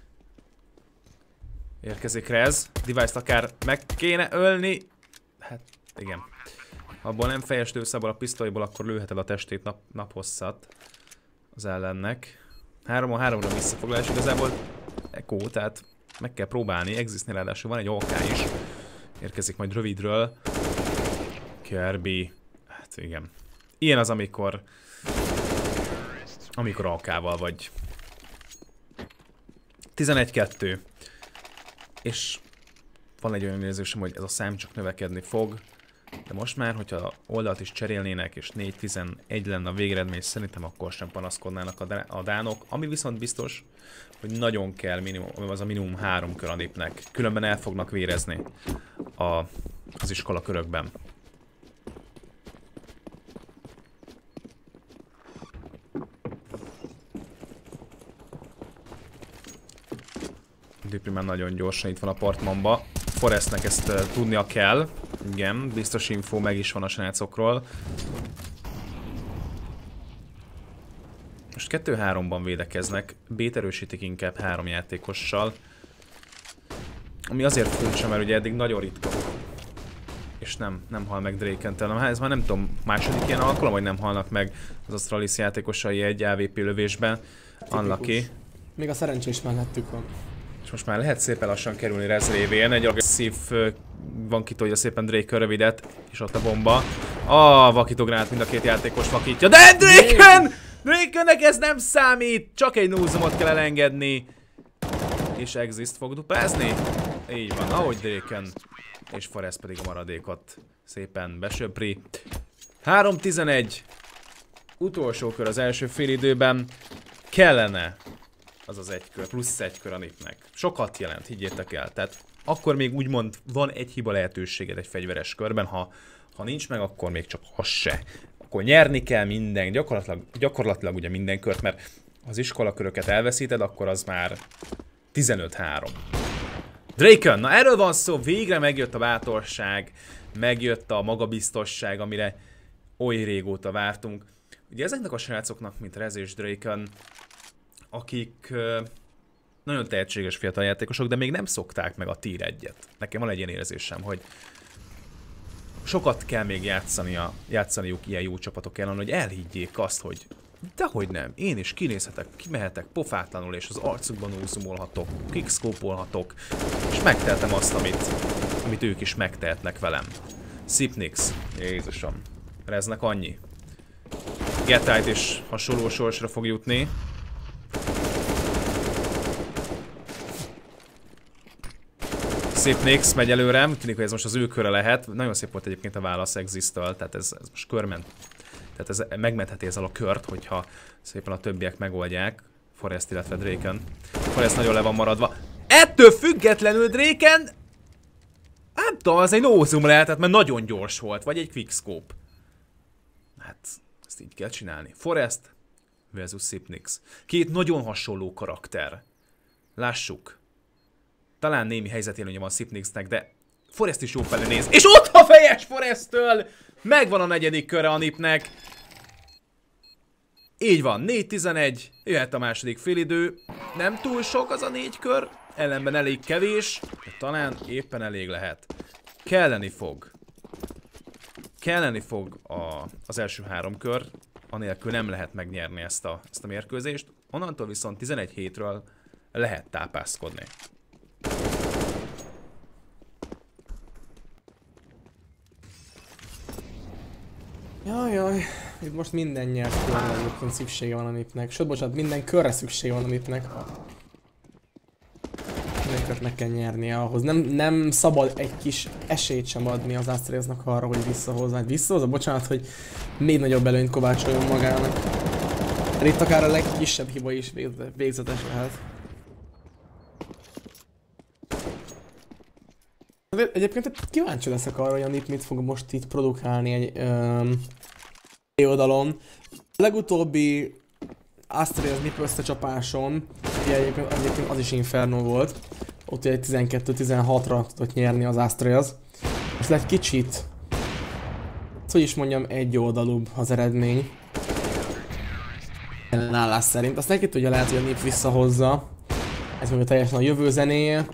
Érkezik Rez. Device-t akár meg kéne ölni. Hát, igen. Ha abból nem fejes lősz, abból a pisztolyból, akkor lőheted a testét naphosszat az ellennek. 3-on-3-ra visszafoglalás igazából Echo, tehát meg kell próbálni. Exisnél ráadásul van egy OK is. Érkezik majd rövidről. Kirby. Hát igen. Ilyen az, amikor AK-val vagy. 11-2. És van egy olyan érzésem, hogy ez a szám csak növekedni fog. De most már, hogyha oldalt is cserélnének, és 4-11 lenne a végeredmény, szerintem akkor sem panaszkodnának a dánok. Ami viszont biztos, hogy nagyon kell az a minimum 3 kör a nipnek. Különben el fognak vérezni az iskola körökben. Dupri már nagyon gyorsan itt van a partmanba. Forestnek ezt tudnia kell. Igen, biztos info meg is van a srácokról. Most 2-3-ban védekeznek. B-t erősítik inkább 3 játékossal. Ami azért furcsa, mert ugye eddig nagyon ritka. És nem hal meg Draken-tel. Ez már nem tudom, második ilyen alkalom, hogy nem halnak meg az Astralis játékosai egy AVP lövésben. Unlucky. Még a szerencsés mellettük van. És most már lehet szépen lassan kerülni Rez révén, egy agresszív van kitolja szépen Drake rövidet, és ott a bomba. Vakítogránát mind a két játékos vakítja, de Draken! Drakennek ez nem számít! Csak egy nózumot kell elengedni. És Exist fog dupázni? Így van, ahogy Draken. És Forest pedig a maradékot szépen besöpri. 3-11. Utolsó kör az első félidőben. Kellene az egy kör, plusz egy kör a nipnek. Sokat jelent, higgyétek el. Tehát akkor még úgymond van egy hiba lehetőséged egy fegyveres körben, ha nincs meg, akkor még csak az se. Akkor nyerni kell minden, gyakorlatilag ugye minden kört, mert ha az iskolaköröket elveszíted, akkor az már 15-3. Draken, na erről van szó, végre megjött a bátorság, megjött a magabiztosság, amire oly régóta vártunk. Ugye ezeknek a srácoknak, mint Rez és Draken, akik nagyon tehetséges fiatal játékosok, de még nem szokták meg a tier 1-et. Nekem van egy ilyen érzésem, hogy sokat kell még játszaniuk ilyen jó csapatok ellen, hogy elhiggyék azt, hogy dehogy nem, én is kinézhetek, kimehetek pofátlanul, és az arcukban úzumolhatok, kickscope-olhatok, és megtehetem azt, amit ők is megtehetnek velem. Sipnix, Jézusom, Reznek annyi. Get is hasonló sorsra fog jutni. Sipnix megy előre, tűnik, hogy ez most az ő köre lehet. Nagyon szép volt egyébként a válasz Exist-től, tehát ez most körment. Tehát ez megmentheti ezzel a kört, hogyha szépen a többiek megoldják. Forest, illetve Draken. Forest nagyon le van maradva. Ettől függetlenül Draken... Nem tudom, az egy no-zoom lehetett, mert nagyon gyors volt, vagy egy quickscope. Hát, ezt így kell csinálni. Forest versus Sipnix. Két nagyon hasonló karakter. Lássuk. Talán némi helyzetélőnye van Sipnixnek, de Forest is jó felé néz. És ott a fejes Foresttől! Megvan a negyedik köre a nipnek. Így van, 4-11, jöhet a második félidő. Nem túl sok az a 4 kör, ellenben elég kevés, de talán éppen elég lehet. Kelleni fog az első 3 kör, anélkül nem lehet megnyerni ezt a mérkőzést. Onnantól viszont 11-7-ről lehet tápászkodni. Jaj, itt most minden nyert körre egyébként szüksége van a népnek. Sőt, bocsánat, minden körre szüksége van a népnek. Mindenkört meg kell nyernie ahhoz. Nem szabad egy kis esélyt sem adni az Astraeusnak arra, hogy visszahozza, bocsánat, hogy még nagyobb előnyt kovácsoljon magának. De itt akár a legkisebb hiba is végzetes lehet. Egyébként kíváncsi leszek arra, hogy a nép mit fog most itt produkálni egy oldalon. A legutóbbi Astraeus nép összecsapáson, ugye egyébként az is Inferno volt. Ott egy 12-16-ra tudott nyerni az Astraeus. Most lett kicsit, hogy is mondjam, egyoldalúbb az eredmény. Ellenállás szerint. Azt neki tudja, lehet, hogy a nép visszahozza. Ez mondjuk teljesen a jövő zenéje.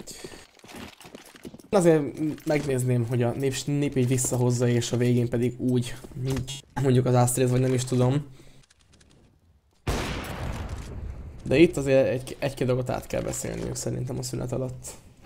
Azért megnézném, hogy a nép így visszahozza, és a végén pedig úgy, mint mondjuk az Astraeus, vagy nem is tudom. De itt azért egy-két dolgot át kell beszélniük szerintem a szünet alatt.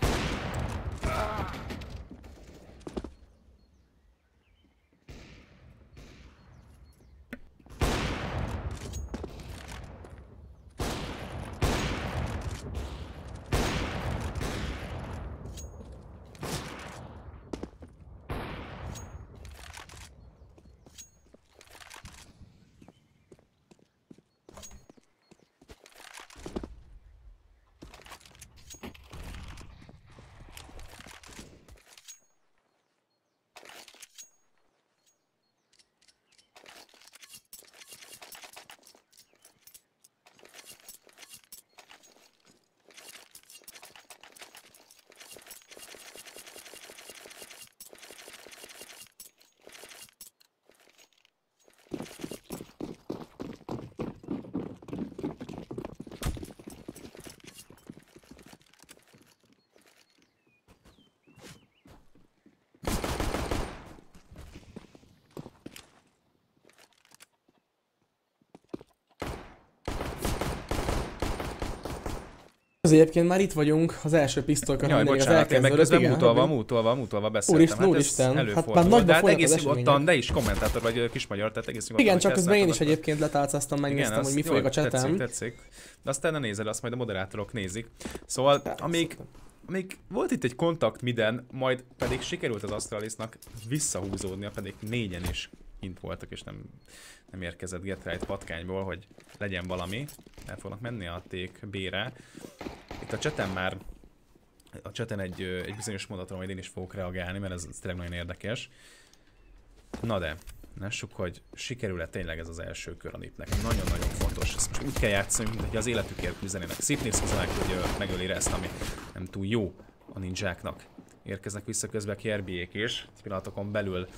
Egyébként már itt vagyunk, az első pisztolykör, jaj, bocsánat, én meg közben mútolva beszéltem. Úristen, hát már nagyba hát egész nyugodtan, de is kommentátor vagy kismagyar, tehát egész nyugodtan. Igen, csak közben én is egyébként letálcáztam, megnéztem, hogy mi folyik a chatem. Tetszik. De aztán ne nézed, azt majd a moderátorok nézik. Szóval, amíg volt itt egy kontakt miden, majd pedig sikerült az Astraeusnak visszahúzódnia, pedig 4-en is kint voltak, és nem érkezett Getright patkányból, hogy legyen valami. El fognak menni a ték B-re. Itt a chaten egy bizonyos mondatra majd én is fogok reagálni, mert ez tényleg nagyon érdekes. Na de, lássuk, hogy sikerül-e tényleg ez az első kör a népnek. Nagyon-nagyon fontos. Ezt most úgy kell játszani, mint hogy az életükért küzdenének. Szipnix hozzanak, hogy megöli ezt, ami nem túl jó a ninjáknak. Érkeznek vissza közben a KRB-ék is. Pillanatokon belül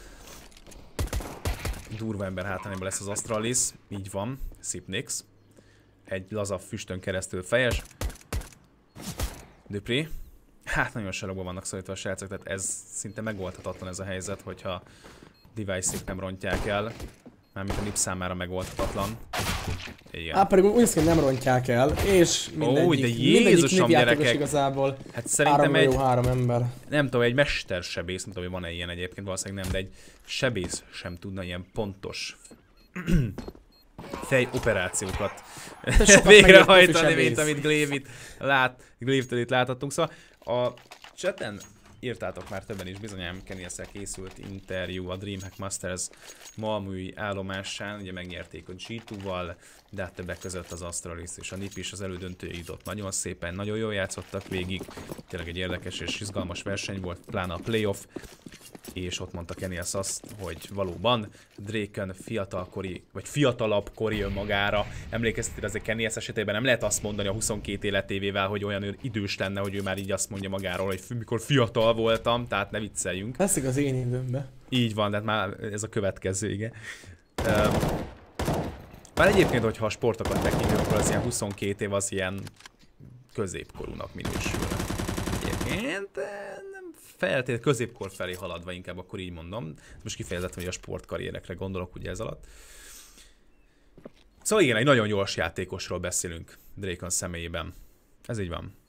durva ember hátrányban lesz az Astralis. Így van, Szipnix. Egy lazabb füstön keresztül fejes. Dupree. Hát nagyon sarokban vannak szorítva a srácok, tehát ez szinte megoldhatatlan ez a helyzet, hogyha device-ik nem rontják el. Mármint a nip számára megoldhatatlan. Igen. Pedig úgy nem rontják el, és mindegyik népjátékos igazából hát szerintem három ember. Nem tudom, egy mestersebész, nem tudom, hogy van-e ilyen egyébként, valószínűleg nem, de egy sebész sem tudna ilyen pontos fejoperációkat végrehajtani, mint amit Glaive-től itt láthattunk. Szóval a chaten írtátok már többen is bizonyám, Kenny-szel készült interjú a Dreamhack Masters malműi állomásán, ugye megnyerték a G2-val, de hát többek között az Astralis és a NiP is az elődöntőig jutott nagyon szépen, nagyon jól játszottak végig, tényleg egy érdekes és izgalmas verseny volt, pláne a playoff, és ott mondta Kenny azt, hogy valóban Draken fiatalkori, vagy fiatalabb kori önmagára. Emlékeztetek, azért Kenny esetében nem lehet azt mondani a 22 életévével, hogy olyan idős lenne, hogy ő már így azt mondja magáról, hogy mikor fiatal voltam, tehát ne vicceljünk. Veszik az én időmbe. Így van, tehát már ez a következő, igen. Már egyébként, hogyha a sportokat tekintjük, akkor az ilyen 22 év az ilyen középkorúnak minősül. Egyébként nem feltétlenül középkor felé haladva, inkább akkor így mondom. Most kifejezetten, hogy a sportkarrierekre gondolok ugye ez alatt. Szóval igen, egy nagyon gyors játékosról beszélünk Drakon személyében. Ez így van.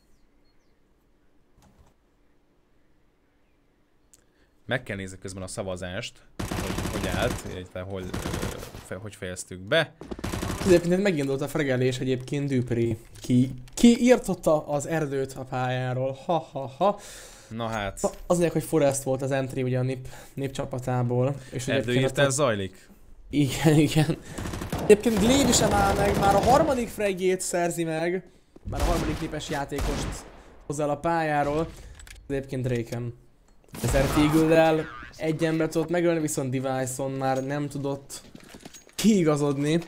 Meg kell nézni közben a szavazást, hogy állt, illetve hogy fejeztük be. Egyébként megindult a fregelés egyébként Dupree. Ki írtotta az erdőt a pályáról. Ha. Na hát. Az mondják, hogy Forrest volt az entry ugye a nip csapatából. Erdőírtás zajlik? Igen. Egyébként Glaive sem áll meg, már a harmadik fragét szerzi meg. Már a harmadik népes játékost hozzá a pályáról. Egyébként Draken. Desert Eagle-del egy embert tudott megölni, viszont Device-on már nem tudott kiigazodni.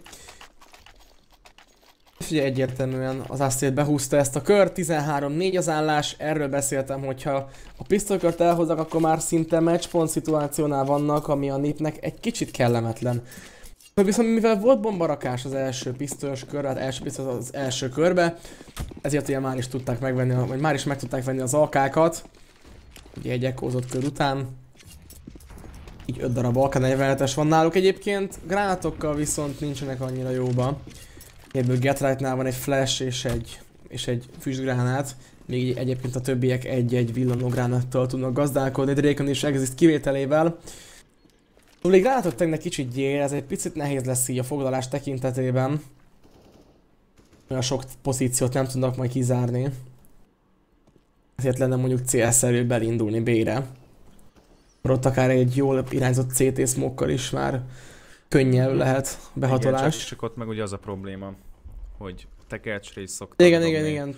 És ugye egyértelműen az Astrid behúzta ezt a kört, 13-4 az állás, erről beszéltem, hogyha a pisztolykört elhozzak, akkor már szinte matchpont szituációnál vannak, ami a népnek egy kicsit kellemetlen. Viszont mivel volt bombarakás az első pisztolyos kör, hát első pisztoly az első körbe, ezért ugye már is tudták megvenni, vagy már is meg tudták venni az alkákat. Ugye egy ekkózott kör után. Így 5 darab alka 47-es van náluk egyébként, gránátokkal viszont nincsenek annyira jóba. Ebből Getrite-nál van egy flash és egy füstgránát, még egyébként a többiek egy-egy villanógránáttal tudnak gazdálkodni, Drakon is exist kivételével. Szóval egy gránátok tényleg kicsit gyér, ez egy picit nehéz lesz így a foglalás tekintetében. Olyan sok pozíciót nem tudnak majd kizárni. Ezért lenne mondjuk célszerű belindulni B-re. Ott akár egy jól irányzott CT smoke-kal is már könnyen lehet behatolás. Igen, csak ott meg ugye az a probléma, hogy tekercsre is szoktak Igen.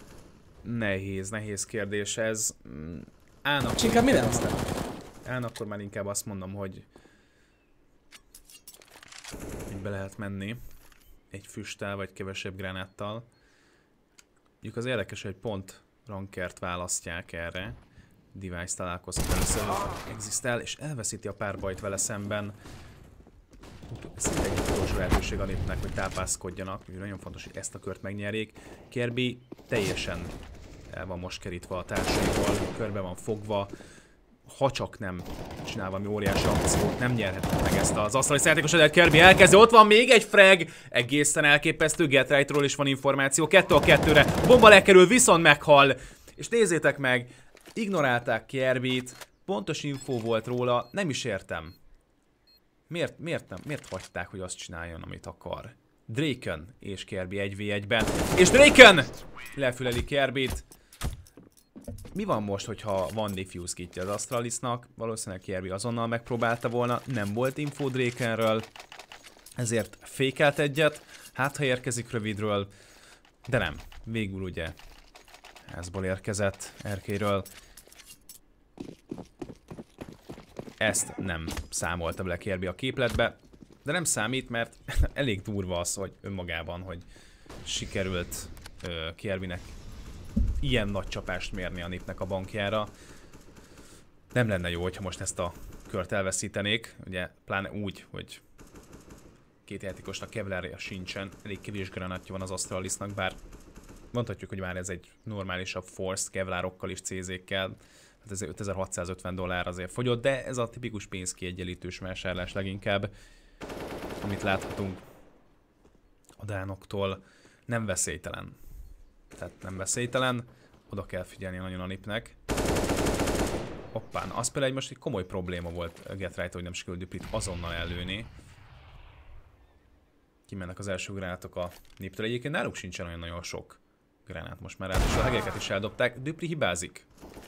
Nehéz kérdés ez. És inkább mi nem? Akkor már inkább azt mondom, hogy be lehet menni egy füsttel vagy kevesebb gránáttal. Mondjuk az érdekes, hogy pont rankert választják erre. Device találkozik először, existál, és elveszíti a párbajt vele szemben. Ez egy utolsó lehetőség a népnek, hogy tápászkodjanak. Nagyon fontos, hogy ezt a kört megnyerjék. Kirby teljesen el van most kerítve a társaival, körbe van fogva. Ha csak nem csinál valami óriási akciót, nem nyerhetnek meg ezt az asztali játékos, de Kirby elkezdi. Ott van még egy frag, egészen elképesztő, Getrite-ról is van információ. 2-2-re, bomba lekerül, viszont meghal. És nézzétek meg, ignorálták Kirbyt, pontos infó volt róla, nem is értem. Miért hagyták, hogy azt csináljon, amit akar? Drakon és Kirby 1v1-ben. És Drakon lefüleli Kirbyt. Mi van most, hogyha van diffuse kitje az Astralisnak? Valószínűleg Kirby azonnal megpróbálta volna, nem volt info Drakonről, ezért fékelt egyet, hát ha érkezik rövidről, de nem, végül ugye házból érkezett RK-ről. Ezt nem számolta bele Kirby a képletbe, de nem számít, mert elég durva az, hogy önmagában, hogy sikerült Kirbynek ilyen nagy csapást mérni a népnek a bankjára. Nem lenne jó, hogyha most ezt a kört elveszítenék, ugye pláne úgy, hogy két játékosnak kevlarja sincsen, elég kevés granátja van az Astralisnak, bár mondhatjuk, hogy már ez egy normálisabb force, kevlárokkal és CZ-kkel, hát ez $5650 azért fogyott, de ez a tipikus pénzkiegyenlítős vásárlás leginkább, amit láthatunk a dánoktól, nem veszélytelen. Tehát nem veszélytelen, oda kell figyelni nagyon a népnek. Hoppán, az például most egy komoly probléma volt Getrite, hogy nem sikerült Duprit azonnal ellőni. Kimennek az első gránátok a néptől, egyébként náluk sincsen olyan nagyon sok gránát most már, és a hegeket is eldobták, Dupri hibázik.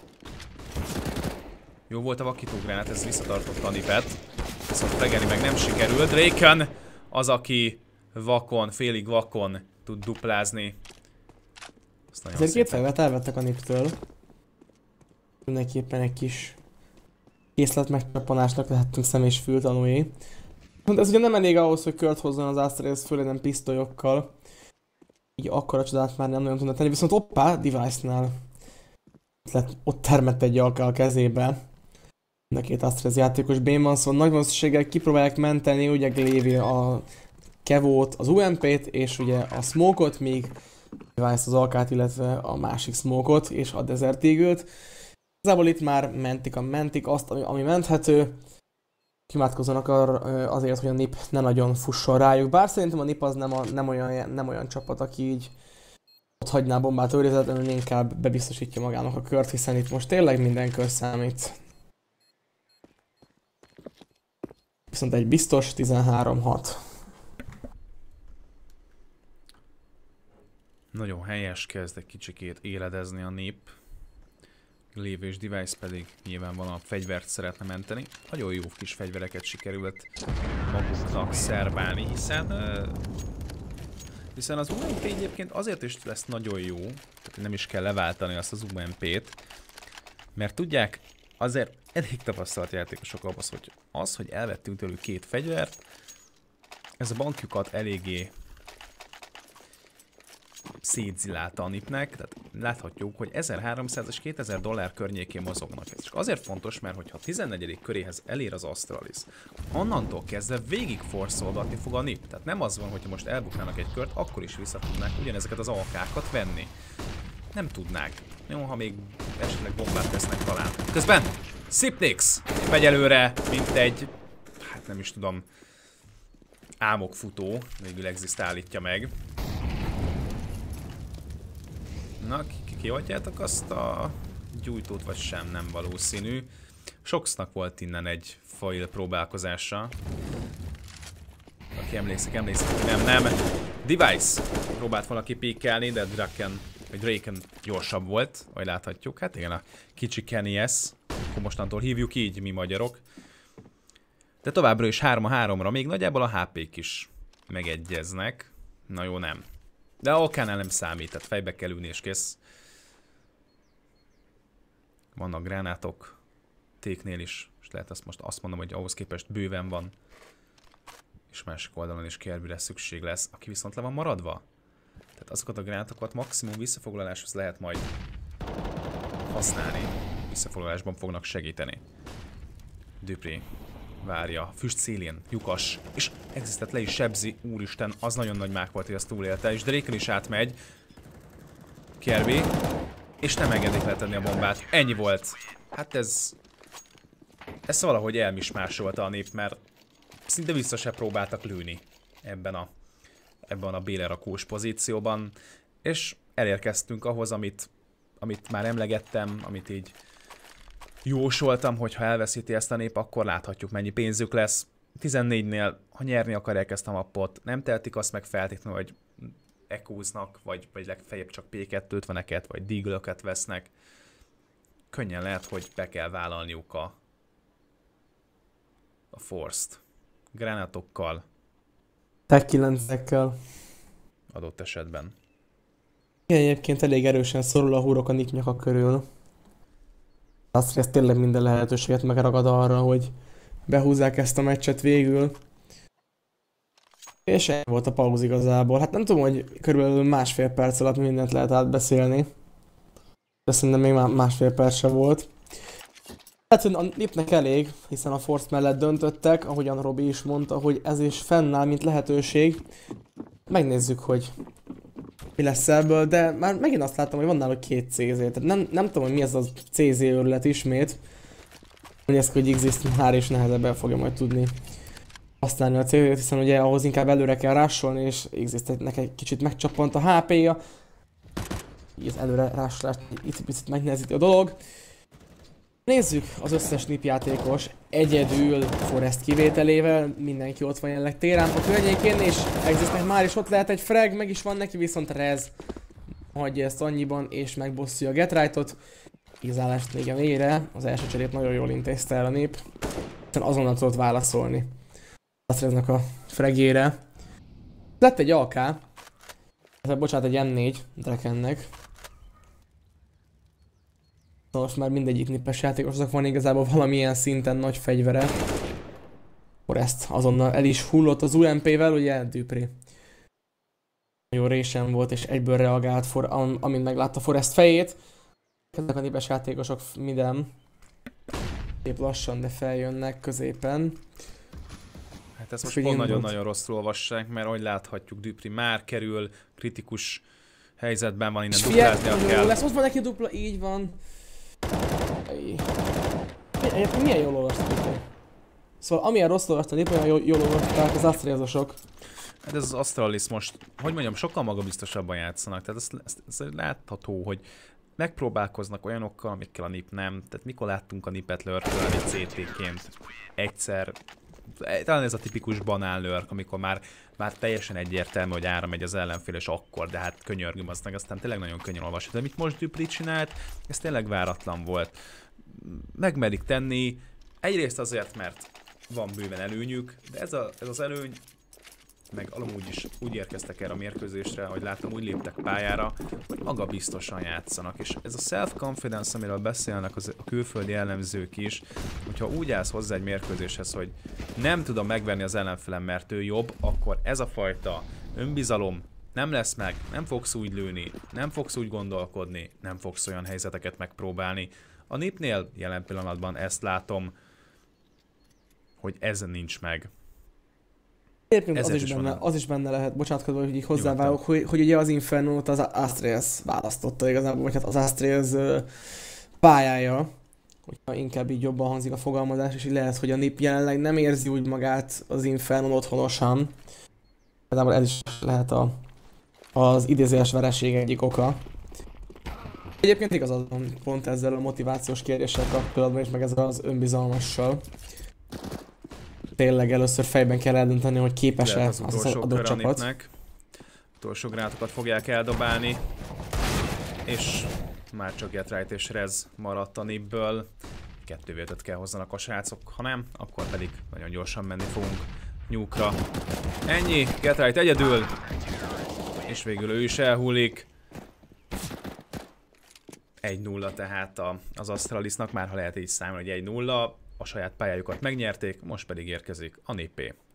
Jó volt a vakító gránát, ez visszatartotta a népet, viszont fregeni meg nem sikerült. Drakon az, aki vakon, félig vakon tud duplázni. Ezért két felvet elvettek a néptől. Mindenképpen egy kis készlet megcsapanásnak lehettünk szem és fül tanulni. De ez ugye nem elég ahhoz, hogy kört hozzon az Astralis, főleg nem pisztolyokkal. Így akkora csodát már nem nagyon tudna tenni, viszont hoppá, Device-nál ott termett egy alka a kezébe. Mind a két Astralis játékos B-ban, szóval nagy valószínűséggel kipróbálják menteni, ugye Glaive a Kevót, az UMP-t és ugye a Smoke-ot, míg Device az Alkát, illetve a másik Smoke-ot és a Desert Eagle-t. Igazából itt már mentik azt, ami menthető. Imádkozzanak azért, hogy a NiP ne nagyon fusson rájuk. Bár szerintem a NiP az nem olyan csapat, aki így ott hagyná a bombát őrizetlenül, inkább bebiztosítja magának a kört, hiszen itt most tényleg minden kör számít. Viszont egy biztos 13-6. Nagyon helyes, kezd egy kicsikét éledezni a NiP. Lévő és Device pedig nyilvánvalóan fegyvert szeretne menteni. Nagyon jó kis fegyvereket sikerült maguknak szerválni, hiszen az UMP egyébként azért is lesz nagyon jó, tehát nem is kell leváltani azt az UMP-t, mert tudják, azért elég tapasztalt játékosok az, hogy elvettünk tőlük két fegyvert, ez a bankjukat eléggé szétzilálta a NiP-nek, tehát láthatjuk, hogy 1300 és 2000 dollár környékén mozognak. Ez csak azért fontos, mert hogyha a 14. köréhez elér az Astralis, onnantól kezdve végig forszolgatni fog a NiP. Tehát nem az van, hogyha most elbuknának egy kört, akkor is vissza tudnák ugyanezeket az AK-kat venni. Nem tudnák. Jó, ha még esetleg bombát tesznek talán. Közben Sipnix megy előre, mint egy, hát nem is tudom, álmokfutó, végül Exist állítja meg. Na, kihagyjátok azt a gyújtót, vagy sem, nem valószínű. Shoxnak volt innen egy foil próbálkozása. Aki emlékszik, nem. Device próbált valaki píkelni, de Draken gyorsabb volt, ahogy láthatjuk. Hát igen, a kicsi Kenny S. Akkor mostantól hívjuk így, mi magyarok. De továbbra is 3-3-ra, még nagyjából a HP-k is megegyeznek. Na jó, nem. De a okánál nem számít, tehát fejbe kell ülni és kész. Vannak gránátok, téknél is, és lehet azt mondom, hogy ahhoz képest bőven van. És másik oldalon is Kirbyre szükség lesz, aki viszont le van maradva. Tehát azokat a gránátokat maximum visszafoglaláshoz lehet majd használni. Visszafoglalásban fognak segíteni. Dupré várja, füst szélén, lyukas, és Existet le is sebzi, úristen, az nagyon nagy mák volt, hogy azt túlélte, és Draken is átmegy. Kirby, és nem engedik letenni a bombát, ennyi volt. Hát ez valahogy elmismásolta a NiP, mert szinte vissza se próbáltak lőni ebben a bélerakós pozícióban, és elérkeztünk ahhoz, amit már emlegettem, amit így jósoltam, hogy ha elveszíti ezt a NiP, akkor láthatjuk, mennyi pénzük lesz. 14-nél, ha nyerni akarják ezt a mappot, nem tehetik azt meg feltétlenül, hogy ekóznak, vagy legfeljebb csak P2-50-eket, vagy Deagle-öket vesznek. Könnyen lehet, hogy be kell vállalniuk a Force-t. Gránátokkal. Tech 9-ekkel. Adott esetben. Igen, egyébként elég erősen szorul a húrok a NiP nyaka körül. Azt, hogy ez tényleg minden lehetőséget megragad arra, hogy behúzzák ezt a meccset végül. És ennyi volt a pauz igazából. Hát nem tudom, hogy körülbelül másfél perc alatt mindent lehet átbeszélni. De szerintem még másfél perc se volt. Hát, hogy a NiP-nek elég, hiszen a Force mellett döntöttek, ahogyan Robi is mondta, hogy ez is fennáll, mint lehetőség. Megnézzük, hogy mi lesz ebből, de már megint azt láttam, hogy van náluk két CZ, tehát nem tudom, hogy mi ez a CZ őrület ismét. Hogy ezt, hogy Exist már is nehezebben fogja majd tudni használni a CZ-t, hiszen ugye ahhoz inkább előre kell rásolni, és Existnek egy kicsit megcsappant a HP-ja. Így az előre rásolást itt picit megnehezíti a dolog. Nézzük az összes NiP játékos, egyedül Forest kivételével, mindenki ott van jelenleg téren a környékén, és Existnek már is ott lehet egy frag, meg is van neki, viszont Rez hagyja ezt annyiban, és megbosszulja a Get Right-ot. Igazálást még a végére, az első cserét nagyon jól intézte el a NiP, hiszen azonnal tudott válaszolni a Reznek a fragjére. Lett egy AK, bocsánat, egy M4 Drakennek. Most már mindegyik nippes játékosnak van igazából valamilyen szinten nagy fegyvere. Forest azonnal el is hullott az UMP-vel, ugye Dupré nagyon résen volt és egyből reagált, amint meglátta Forest fejét. Ezek a nippes játékosok minden szép lassan, de feljönnek középen. Hát ezt most pont nagyon-nagyon rosszul olvassák, mert ahogy láthatjuk, Dupri már kerül, kritikus helyzetben van, innen dupláznia kell. Lesz, most van neki dupla, így van. Milyen jól olvastak? Szóval amilyen rossz olvastak, éppen jól olvasták az Astraeosok. Hát ez az Astralis most, hogy mondjam, sokkal magabiztosabban játszanak, tehát ez látható, hogy megpróbálkoznak olyanokkal, amikkel a NiP nem. Tehát mikor láttunk a NiP-et lurkölni CT-ként egyszer, talán ez a tipikus banán lurk, amikor már teljesen egyértelmű, hogy ára megy az ellenfél, és akkor, de hát könyörgöm, aztán tényleg nagyon könnyen olvasni. De amit most Dupri csinált, ez tényleg váratlan volt. Megmerik tenni, egyrészt azért, mert van bőven előnyük, de ez az előny, meg amúgy is úgy érkeztek erre a mérkőzésre, hogy látom, úgy léptek pályára, hogy magabiztosan játszanak. És ez a self-confidence, amiről beszélnek a külföldi jellemzők is, hogyha úgy állsz hozzá egy mérkőzéshez, hogy nem tudom megverni az ellenfelem, mert ő jobb, akkor ez a fajta önbizalom nem lesz meg, nem fogsz úgy lőni, nem fogsz úgy gondolkodni, nem fogsz olyan helyzeteket megpróbálni. A NiP-nél jelen pillanatban ezt látom, hogy ez nincs meg. Egyébként az is benne lehet, bocsánat, hogy így hozzávágok, hogy ugye az Infernót az Astraeus választotta igazából, vagy hát az Astraeus pályája, hogyha inkább így jobban hangzik a fogalmazás, és így lehet, hogy a NiP jelenleg nem érzi úgy magát az Infernon otthonosan. Például ez is lehet az idézőjeles vereség egyik oka. Egyébként igazad van pont ezzel a motivációs kérdéssel kapcsolatban, és meg ezzel az önbizalmassal. Tényleg először fejben kell eldönteni, hogy képes-e az adott csapat. Utolsó gránátokat fogják eldobálni, és már csak Getright és Rez maradt a NiP-ből. 2 vétet kell hozzanak a srácok, ha nem, akkor pedig nagyon gyorsan menni fogunk Nuke-ra. Ennyi, Getright egyedül, és végül ő is elhullik. 1-0 tehát az Astralisnak, már ha lehet így számolni, hogy 1-0. A saját pályájukat megnyerték, most pedig érkezik a NiP.